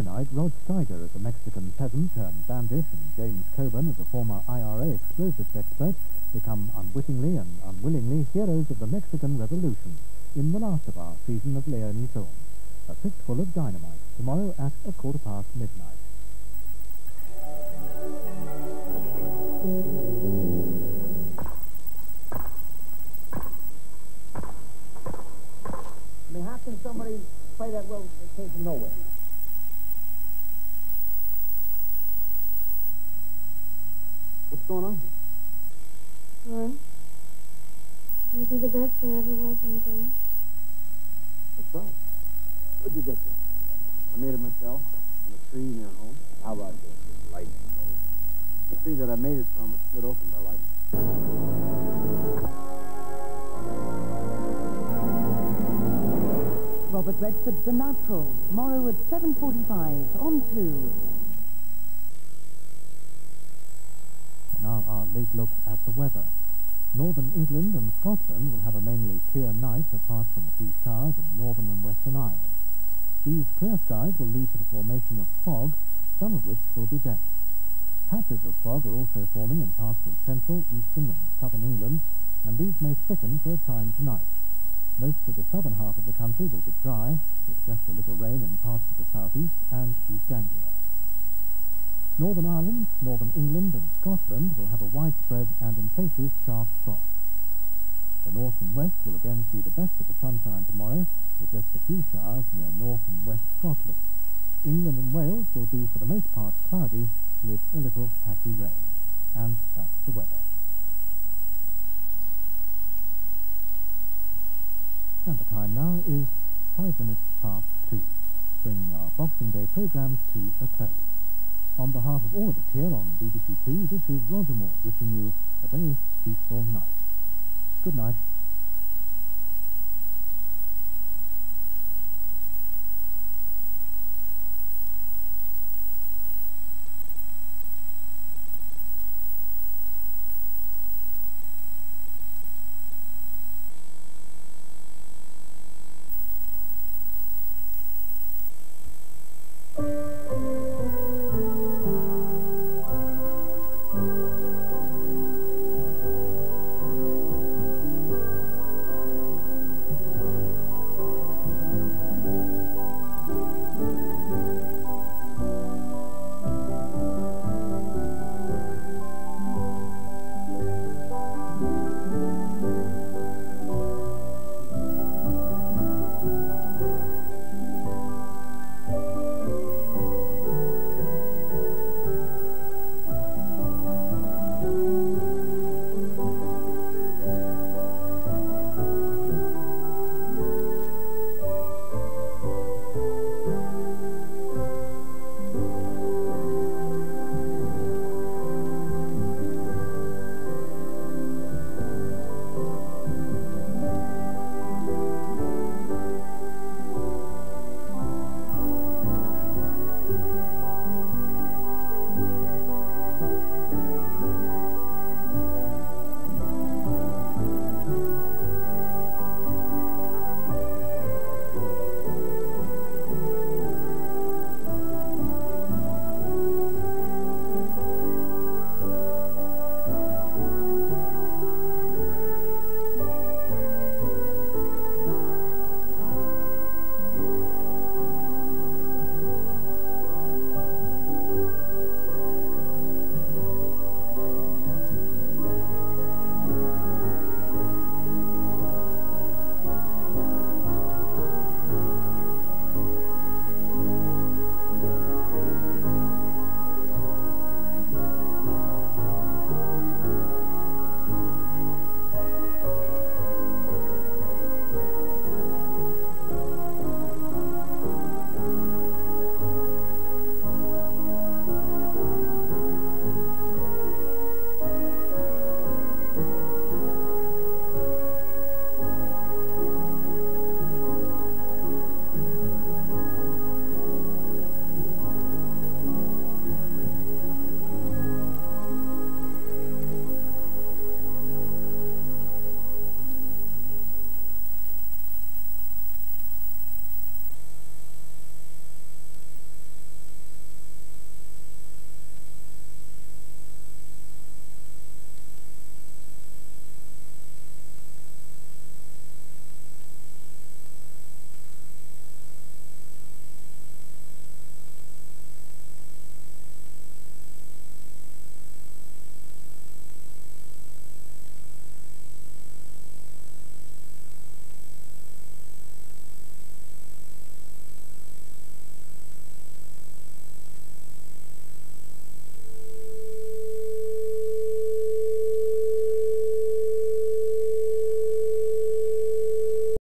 night, Rod Steiger as a Mexican peasant turned bandit and James Coburn as a former IRA explosives expert become unwittingly and unwillingly heroes of the Mexican Revolution in the last of our season of Leonie films. A Fistful of Dynamite, tomorrow at midnight. I mean, how can somebody play that well that came from nowhere? What's going on here? Well, you'll be the best there ever was in the game. That's right. Where'd you get this? I made it myself from a tree near home. How about this? It's light and cold. The tree that I made it from was split open by lightning. Robert Redford's The Natural, tomorrow at 7:45 on 2. Now our late look at the weather. Northern England and Scotland will have a mainly clear night, apart from a few showers in the northern and western isles. These clear skies will lead to the formation of fog, some of which will be dense. Patches of fog are also forming in parts of central, eastern and southern England, and these may thicken for a time tonight. Most of the southern half of the country will be dry, with just a little rain in parts of the southeast and East Anglia. Northern Ireland, Northern England and Scotland will have a widespread and in places sharp frost. The north and west will again see the best of the sunshine tomorrow, with just a few showers near north and west Scotland. England and Wales will be for the most part cloudy, with a little patchy rain. And that's the weather. And the time now is 5 minutes past 2, bringing our Boxing Day programmes to a close. On behalf of all of us here on BBC Two, this is Roger Moore wishing you a very peaceful night. Good night.